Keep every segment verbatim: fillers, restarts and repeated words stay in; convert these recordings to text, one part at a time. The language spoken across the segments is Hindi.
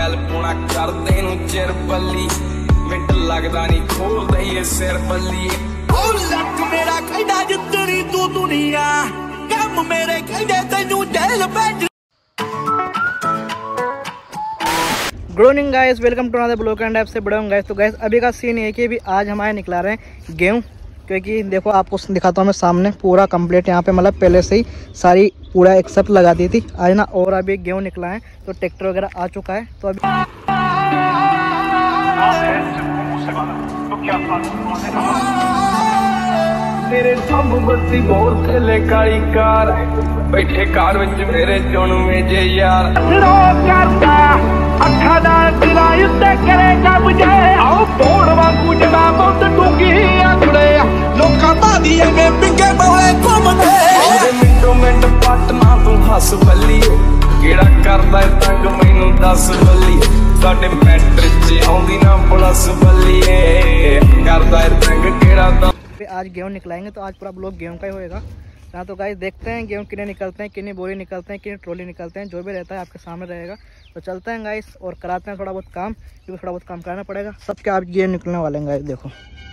बैल पुणा कर देनू चिर पल्ली मिंट लगदा नहीं खोल दईए सिर पल्ली लक मेरा कहदा जितनी तू दुनिया कम मेरे कहदे तैनू जेल भेज। Good morning guys, welcome to another blog and ऐप से बड़ा हूँ गाइस। तो गाइस अभी का सीन है कि अभी आज हमारे निकला रहे हैं गेहूँ, क्योंकि देखो आपको दिखाता हूँ मैं सामने पूरा कंप्लीट यहाँ पे मतलब पहले से ही सारी पूरा एक्सेप्ट लगा दी थी आज ना, और अभी गेहूँ निकला है तो ट्रैक्टर वगैरह आ चुका है। तो अभी मेरे सब बत्ती बहुत थले काली कार बैठे कार विच मेरे जोनू में जे यार करता अखा दा दिला उत्ते करेगा मुझे आओ बोड़ वांगू जड़ा बहुत टूकी आखड़े लोकां दा दिए में पिंगे बोले घुमदे ओदे मिंटो मिंट पटना तू हस बल्ली केड़ा करदा तंग मैनू दस बल्ली साडे मैटर च आउंदी ना प्लस बल्ली करदा तंग केड़ा आज गेहूँ निकलाएंगे तो आज पूरा ब्लॉग गेहूँ का ही होएगा। यहाँ तो गाइस देखते हैं गेहूँ कितने निकलते हैं, कितनी बोरी निकलते हैं, कितनी ट्रॉली निकलते हैं, जो भी रहता है आपके सामने रहेगा। तो चलते हैं गाइस और कराते हैं थोड़ा बहुत काम, क्योंकि थोड़ा बहुत काम करना पड़ेगा। सबके आप गेहूँ निकलने वाले हैं गाइस। देखो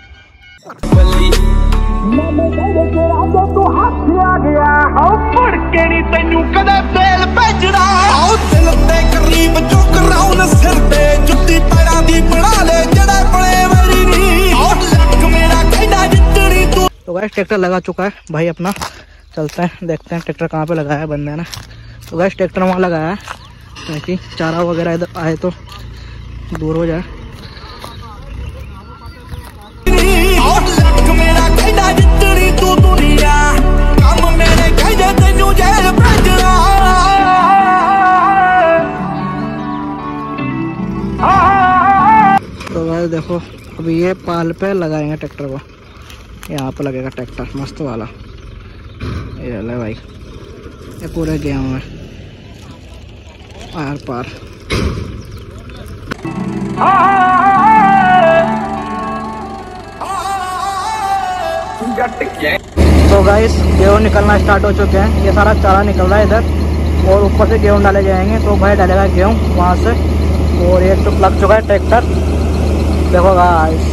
तो गाइस ट्रैक्टर लगा चुका है भाई अपना, चलते हैं देखते हैं ट्रैक्टर कहाँ पे लगाया है बंदे ने। तो गाइस ट्रैक्टर वहाँ लगाया है ताकि चारा वगैरह इधर आए तो दूर हो जाए। तो गाइस देखो अभी ये पाल पे लगाएंगे ट्रैक्टर को, यहाँ पे लगेगा ट्रैक्टर मस्त वाला। ये ले भाई, ये पूरे गेहूँ में आर पार। तो गाइस गेहूँ निकलना स्टार्ट हो चुके हैं, ये सारा चारा निकल रहा है इधर और ऊपर से गेहूँ डाले जाएंगे। तो भाई डालेगा गेहूँ वहाँ से, और ये तो लग चुका है ट्रैक्टर। देखो गाइस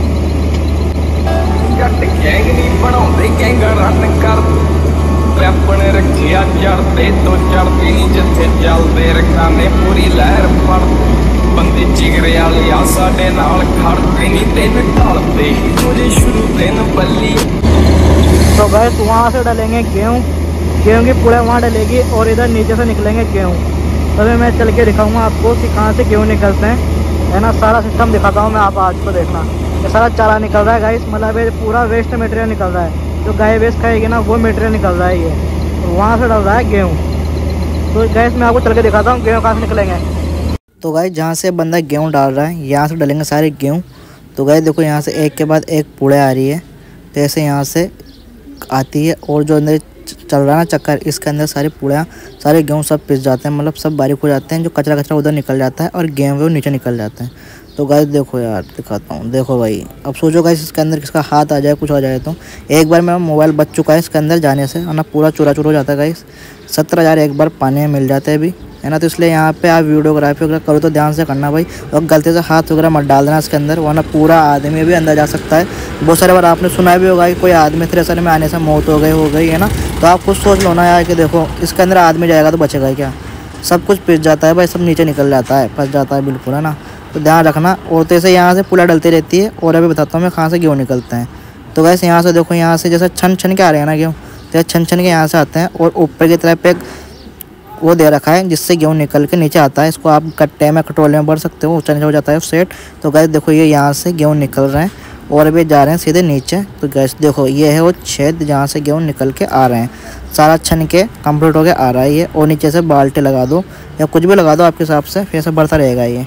गैंग नहीं बनाते गैंग रन कर अपने रखिया चढ़ते तो चढ़ते नहीं जिथे चलते रखा ने पूरी लहर फड़ बंदे जिगरे वाले आ साडे नाल खड़ते नहीं तेन ढलते मुझे शुरू दिन बल्ली। तो गैस वहाँ से डालेंगे गेहूँ, गेहूँ की पूरा वहाँ डलेगी और इधर नीचे से निकलेंगे गेहूँ। तभी मैं चल के दिखाऊंगा आपको कि कहाँ से गेहूँ निकलते हैं, है ना। सारा सिस्टम दिखाता हूँ मैं, आप आज को देखना। ये सारा चारा निकल रहा है गाइस, मतलब ये पूरा वेस्ट मटेरियल निकल रहा है, जो गाय वेस्ट खाएगी ना वो मटेरियल निकल रहा है ये, और वहाँ से डल रहा है गेहूँ। तो गाइस मैं आपको चल के दिखाता हूँ गेहूँ कहाँ से निकलेंगे। तो गाइस जहाँ से बंदा गेहूँ डाल रहा है यहाँ से डलेंगे सारे गेहूँ। तो गाइस देखो यहाँ से एक के बाद एक पूड़े आ रही है, तो ऐसे यहाँ से आती है, और जो अंदर चल रहा है ना चक्कर, इसके अंदर सारी पूड़ियाँ सारे गेहूँ सब पिस जाते हैं, मतलब सब बारीक हो जाते हैं। जो कचरा कचरा उधर निकल जाता है और गेहूँ वो नीचे निकल जाते हैं। तो गाइस देखो यार दिखाता हूँ, देखो भाई। अब सोचो गाइस इसके अंदर किसका हाथ आ जाए, कुछ आ जाए तो। एक बार मेरा मोबाइल बच चुका है इसके अंदर जाने से, है ना, पूरा चूरा चूर हो जाता है गाइस। सत्तर हज़ार एक बार पानी में मिल जाते हैं अभी, है ना। तो इसलिए यहाँ पे आप वीडियोग्राफी वगैरह करो तो ध्यान से करना भाई, और गलती से हाथ वगैरह मत डाल देना इसके अंदर, वरना पूरा आदमी भी अंदर जा सकता है। बहुत सारे बार आपने सुना भी होगा कि कोई आदमी थ्रेसर में आने से मौत हो गई हो गई है ना। तो आप खुद सोच लो ना यार कि देखो इसके अंदर आदमी जाएगा तो बचेगा क्या, सब कुछ पिस जाता है भाई, सब नीचे निकल जाता है, फंस जाता है बिल्कुल, है ना। तो ध्यान रखना। और तो ऐसे यहाँ से पुला डलती रहती है, और अभी बताता हूँ मैं कहाँ से गेहूँ निकलते हैं। तो वैसे यहाँ से देखो, यहाँ से जैसे छन छन के आ रहे हैं ना गेहूँ, तो छन छन के यहाँ से आते हैं, और ऊपर की तरफ एक वो दे रखा है जिससे गेहूँ निकल के नीचे आता है। इसको आप कट्टे में कटोले में भर सकते हो, ऊँचा नीचे हो जाता है सेट। तो गैस देखो ये यहाँ से गेहूँ निकल रहे हैं और अभी जा रहे हैं सीधे नीचे। तो गैस देखो ये है वो छेद जहाँ से गेहूँ निकल के आ रहे हैं, सारा छन के कंप्लीट हो के आ रहा है ये। और नीचे से बाल्टी लगा दो या कुछ भी लगा दो आपके हिसाब से, फिर से बढ़ता रहेगा ये।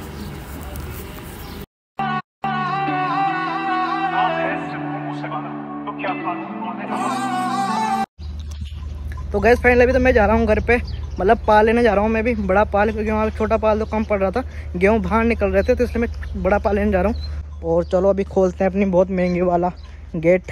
तो गैस फाइनल अभी तो मैं जा रहा हूँ घर पे, मतलब पाल लेने जा रहा हूँ मैं भी, बड़ा पाल, क्योंकि वहाँ छोटा पाल तो कम पड़ रहा था, गेहूँ बाहर निकल रहे थे, तो इसलिए मैं बड़ा पाल लेने जा रहा हूँ। और चलो अभी खोलते हैं अपनी बहुत महंगी वाला गेट।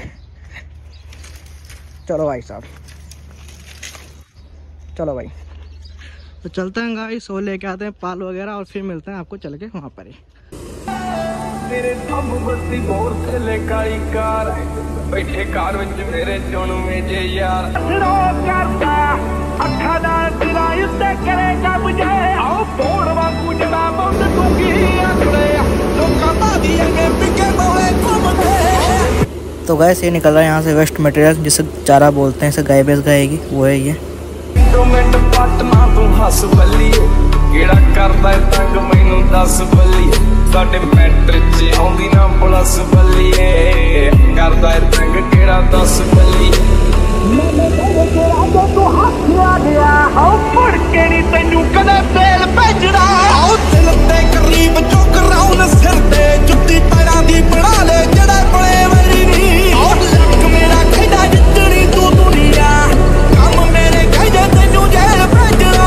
चलो भाई साहब, चलो भाई तो चलते हैं गाइस और लेके आते हैं पाल वगैरह और फिर मिलते हैं आपको चल के वहाँ पर ही। तेरे सब बस्ती बोर थले काली कार बैठे कार विच मेरे चुनवे जे यार लो करता अखा दा दिला उत्ते करेगा मुझे आओ बोर वांगू जड़ा मुंड दूंगी आखड़े लोकां दा दिएंगे पिके बोले घूमते। तो गाइस ये निकल रहा है यहाँ से वेस्ट मटेरियल जिसे चारा बोलते हैं, इसे गाय भैंस खाएगी, वो है ये। दो मिनट पटना तू हस बल्लीए केड़ा करदा तंग मैनू दस बल्लीए साडे मैटर च आउंदी ना प्लस बल्लीए करदा तंग केड़ा दस बल्लीए मैंने कहे तेरा जो तू हथ आ गया हां मुड़ के नी तैनू कदे तेल भेजना आओ दिल ते करीब जो कराउन सिर ते जुत्ती पैरां दी बना ले जड़ा बड़े वरी नी आओ लक मेरा खैदा जितनी तू दुनिया काम मेरे कहदे तैनू जेल भेजना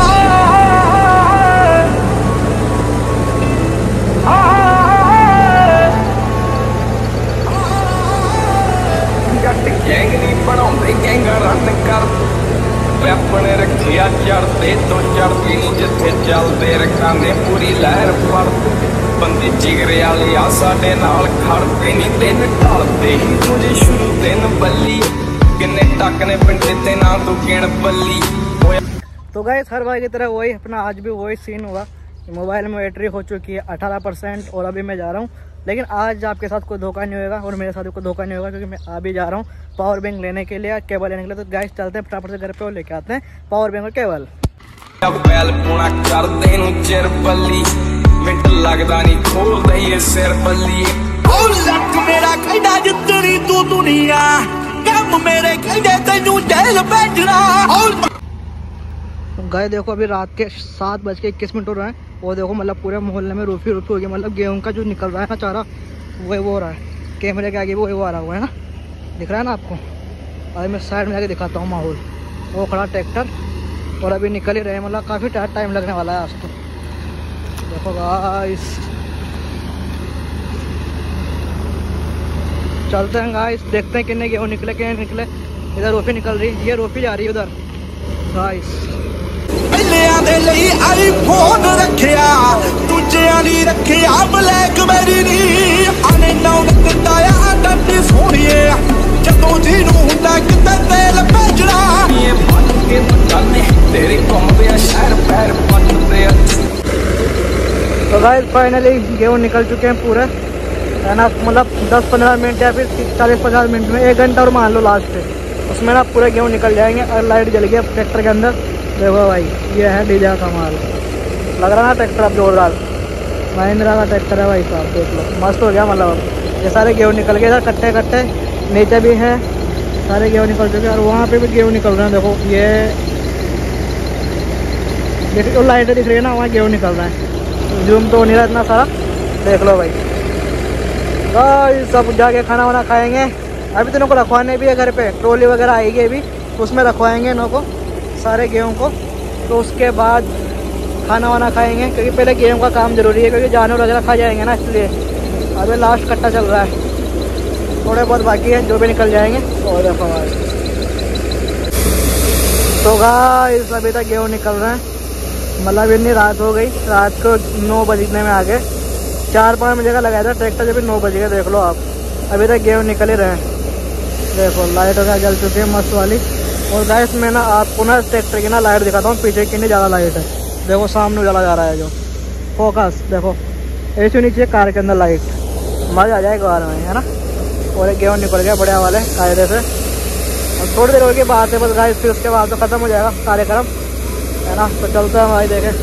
गैंग नहीं बनाते गैंग रन कर अपने रखिया चढ़ते तो चढ़ती नहीं जिथे चलते रखाने पूरी लहर फड़ते बंदे जिगरे वाले आ साडे नाल खड़ते नहीं दिन ढलते ही तुझे शुरू दिन बल्ली किन्ने टक ने पिंडे ते ना तू गिण बल्ली। तो गाइस हर बार की तरह वही अपना आज भी वही सीन हुआ, मोबाइल में बैटरी हो चुकी है अठारह परसेंट और अभी मैं जा रहा हूँ, लेकिन आज आपके साथ कोई धोखा नहीं होगा और मेरे साथ कोई धोखा नहीं होगा क्योंकि मैं अभी जा रहा हूँ पावर बैंक लेने के लिए, केबल लेने के लिए। तो गाइस चलते हैं फटाफट से घर पे और लेके आते हैं पावर बैंक और केबल। बैल पुणा कर दे नु चिर बल्ली मिंट लगदा नहीं खोल दे ये सिर बल्ली ओ लक मेरा कहदा जितनी तू दुनिया कम मेरे कहदे तैनू जेल भेजना। गाय देखो अभी रात के सात बज के इक्कीस मिनट हो रहे हैं और देखो मतलब पूरे मोहल्ले में रूफी रूफी हो गया, मतलब गेहूं का जो निकल रहा है ना चारा वही वो हो रहा है, कैमरे के आगे वही वो आ रहा हुआ है ना, दिख रहा है ना आपको। अभी मैं साइड में जाके दिखाता हूँ माहौल, वो खड़ा ट्रैक्टर और अभी निकल ही रहे हैं, मतलब काफ़ी टाइम लगने वाला है आज तो। देखो गाइस चलते हैं गाइस, देखते हैं कितने गेहूँ निकले कितने निकले। इधर रोफी निकल रही है, ये रोफी जा रही है उधर गाइस। ਪਹਿਲਿਆਂ ਦੇ ਲਈ ਆਈਫੋਨ ਰੱਖਿਆ ਦੂਜਿਆਂ ਲਈ ਰੱਖਿਆ ਬਲੈਕਬੈਰੀ ਨੀ ਆਨੇ ਨਾਉ ਦਿੱਤਾ ਆ ਡੱਡੀ ਸੋਹਣੀਏ ਜਦੋਂ ਜੀ ਨੂੰ ਹੁੰਦਾ ਕਿਤੇ ਤੇਲ ਭੇਜਣਾ ਇਹ ਬੰਨ ਕੇ ਚੱਲਨੇ ਤੇਰੇ ਘੁੰਮਦੇ ਆ ਸ਼ਹਿਰ ਪੈਰ ਪੱਟਦੇ ਆ। तो गाइस फाइनली गेहूँ निकल चुके हैं पूरे है ना, मतलब दस पंद्रह मिनट या फिर चालीस पचास मिनट में एक घंटा और मान लो लास्ट पे उसमें ना पूरे गेहूँ निकल जाएंगे। और लाइट जल गई अब ट्रैक्टर के अंदर, देखो भाई ये है डीजा का माल, लग रहा ना ट्रैक्टर अब जोरदार, महिंद्रा का ट्रैक्टर है भाई साहब, देख लो मस्त हो गया। मतलब अब ये सारे गेहूँ निकल गए, इधर कट्टे कट्टे नीचे भी हैं, सारे गेहूँ निकल चुके हैं और वहाँ पे भी गेहूँ निकल रहे हैं। देखो ये देखो लाइटें दिख रही है ना, वहाँ गेहूँ निकल रहा है, जूम तो नहीं रहा इतना सारा, देख लो भाई। भाई सब जाके खाना वाना खाएंगे, अभी तो इनको को रखवाने भी है घर पे, ट्रॉली वगैरह आएगी अभी उसमें रखवाएंगे इनको को सारे गेहूँ को, तो उसके बाद खाना वाना खाएंगे क्योंकि पहले गेहूँ का काम ज़रूरी है क्योंकि जानवर वगैरह खा जाएंगे ना, इसलिए अभी लास्ट कट्टा चल रहा है, थोड़े बहुत बाकी है जो भी निकल जाएंगे। और देखो भाई तो गाइस अभी तक गेहूँ निकल रहे हैं, मतलब इतनी रात हो गई, रात को नौ बजने में आ गए, चार पाँच बजे का लगाया था ट्रैक्टर, जब भी नौ बज गए देख लो आप, अभी तक गेहूँ निकल ही रहे हैं। देखो लाइट वगैरह जल चुकी है मस्त वाली। और गाइस मैं ना आपको ना ट्रैक्टर की ना लाइट दिखाता हूँ, पीछे कितनी ज़्यादा लाइट है, देखो सामने उजाला जा रहा है जो फोकस, देखो ऐसे नीचे कार के अंदर लाइट, मज़ा आ जाएगा कार में है ना। और एक गेहूँ निकल गया बढ़िया वाले कायदे से, और थोड़ी देर हो गई बात है बस गाइस, फिर उसके बाद तो ख़त्म हो जाएगा कार्यक्रम है ना। तो चलते हैं भाई देखें।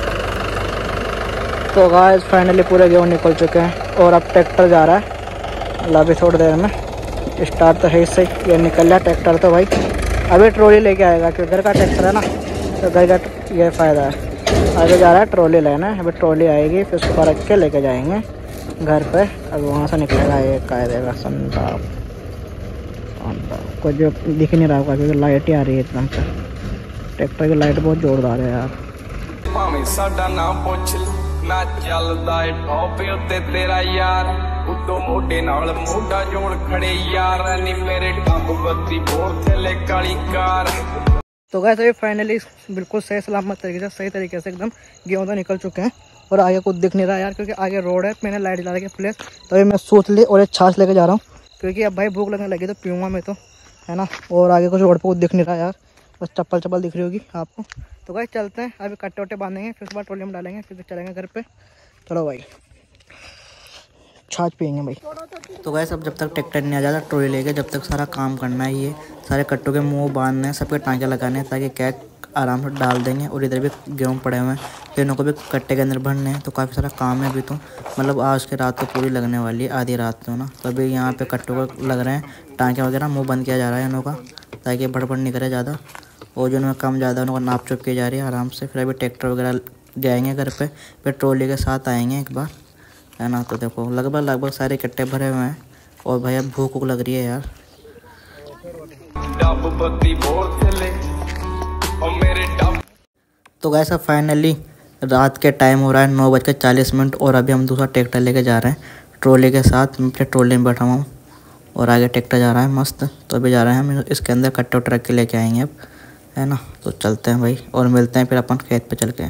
तो गाइस फाइनली पूरे गेहूँ निकल चुके हैं और अब ट्रैक्टर जा रहा है, मतलब अभी थोड़ी देर में स्टार्ट तो है इससे ये निकल रहा ट्रैक्टर। तो भाई अभी ट्रॉली लेके आएगा क्योंकि घर का ट्रैक्टर है ना, तो घर का ये फ़ायदा है। आगे जा रहा है ट्रॉली लेना है, अभी ट्रॉली आएगी फिर उसको रख के लेके जाएंगे घर पे। अब वहाँ से निकलेगा ये कायदे का संताप, कुछ जो दिख नहीं रहा होगा क्योंकि लाइट ही आ रही है एकदम से, ट्रैक्टर की लाइट बहुत जोरदार है यार। भावें साडा नाम पुछ ना चलदा है टॉप उत्ते तेरा यार, उतो मोढे नाल मोढा जोड़ खड़े यार नी मेरे टप बत्ती बोर थले काली कार। तो गाइस अभी फाइनली बिल्कुल सही सलामत तरीके से सही तरीके से एकदम गेहूँ तो निकल चुके हैं और आगे कुछ दिख नहीं रहा यार, क्योंकि आगे रोड है। मैंने लाइट जला के प्लेस, तो अभी मैं सोच ली और एक छाछ लेके जा रहा हूँ, क्योंकि अब भाई भूख लगने लगी तो पीऊँगा मैं तो, है ना। और आगे कुछ रोड पर कुछ दिख नहीं रहा यार, बस चप्पल चप्पल दिख रही होगी आपको। तो गाइस चलते हैं, अभी कट्टे वट्टे बांधेंगे, फिर उसके बाद ट्रॉली में डालेंगे, फिर चलेंगे घर पे। चलो भाई छाछ पियेंगे भाई। तो गाइस अब जब तक ट्रैक्टर नहीं आ जाता ट्रॉली लेके, जब तक सारा काम करना है, ये सारे कट्टों के मुंह बांधने हैं, सबके टाँके लगाने हैं, ताकि कैक आराम से डाल देंगे। और इधर भी गेहूँ पड़े हुए हैं, तो इनको भी कट्टे के अंदर भरने हैं। तो काफ़ी सारा काम है अभी तो, मतलब आज के रात तो पूरी लगने वाली है, आधी रात तो ना। तो अभी यहाँ पे कट्टों को लग रहे हैं, टाँके वगैरह मुँह बंद किया जा रहा है इनों का, ताकि भड़बड़ नहीं करे ज़्यादा। और जो उनमें कम ज़्यादा उनको नाप चुप की जा रही है आराम से। फिर अभी ट्रैक्टर वगैरह जाएंगे घर पे, फिर ट्रॉली के साथ आएंगे एक बार, है ना। तो देखो लगभग लगभग सारे कट्टे भरे हुए हैं और भैया भूख भूख लग रही है यार। तो गाइस अब फाइनली रात के टाइम हो रहा है नौ बज के चालीस मिनट और अभी हम दूसरा ट्रैक्टर लेके जा रहे हैं ट्रॉली के साथ। मैं अपने ट्रॉली में बैठा हुआ हूँ और आगे ट्रैक्टर जा रहा है मस्त। तो अभी जा रहे हैं हम इसके अंदर कट्टे ट्रक के लेके आएंगे अब, है ना। तो चलते हैं भाई और मिलते हैं फिर अपन खेत पे चल के।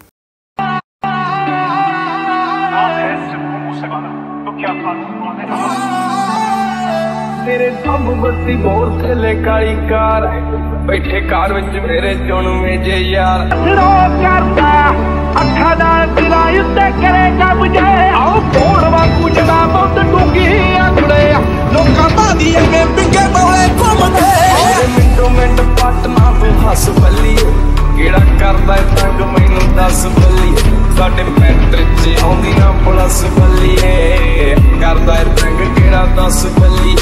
मेरे सब बत्ती बोर थले काली कार बैठे कार विच मेरे चुनवे जे यार रो करता अखा दा दिला उत्ते करेगा मुझे आओ बोर वाकू जदा बहुत डूंगी आखड़े लोकां दा दी अगे पिंगे बोले घुमदे मिंटो मिंट पटना तू हस बल्ली केड़ा करदा तंग मैनू दस बल्ली साडे मैट्रिक च आउंदी ना प्लस बल्ली करदा तंग केड़ा दस बल्ली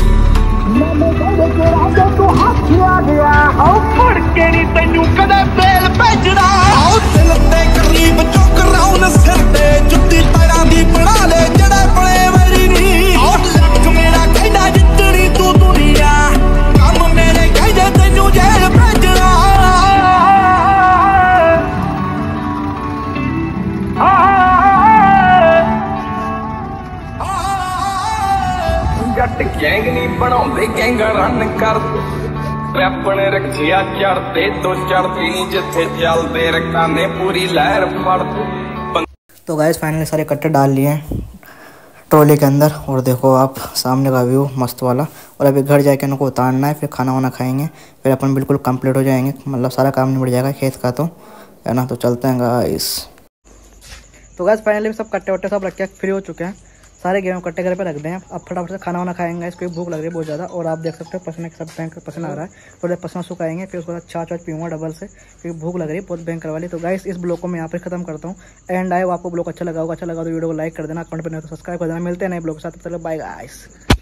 तू हाथिया गया आओ फड़ के नी तैनू कदे बेल भेजना आओ दिल ते करीब चुक राउन सिर ते जुत्ती पैरां दी बना ले जड़े बड़े मेरी नी आओ लख मेरा कहना जितनी तू दुनिया काम मेरे कहदे तैनू जेल भेजना जट गैंग नी बनाउंदे गैंग रन कर अपने रखिया चढ़ते तो चढ़ती नी जिथे चलते रखाने पूरी लहर फड़। तो गाइस फाइनली सारे कट्टे डाल लिए हैं ट्रॉली के अंदर और देखो आप सामने का व्यू मस्त वाला। और अभी घर जाके इनको उतारना है, फिर खाना वाना खाएंगे, फिर अपन बिल्कुल कंप्लीट हो जाएंगे, मतलब सारा काम निपट जाएगा खेत का, तो है ना। तो चलते हैं गाइस। तो गाइस फाइनली सब कट्टे वट्टे सब रख के फ्री हो चुके हैं, सारे गेहूँ कट्टे घर पे रख दें। अब फटाफट से खाना वाना खाएंगे, इसको भूख लग रही है बहुत ज़्यादा। और आप देख सकते हो पसीने के सब भयंकर पसीना आ रहा है। और जब पसीना सुखाएंगे फिर उसके बाद छाछ वाछ पीऊँगा डबल से, क्योंकि भूख लग रही है बहुत भयंकर वाली। तो गाइस इस ब्लॉग को मैं यहाँ पे खत्म करता हूँ। एंड आए आपको ब्लॉग अच्छा लगा होगा, अच्छा लगा तो वीडियो को लाइक कर देना, कमेंट पर नहीं तो सब्सक्राइब कर देना। मिलते हैं नए ब्लॉग के साथ, बाय गाइस।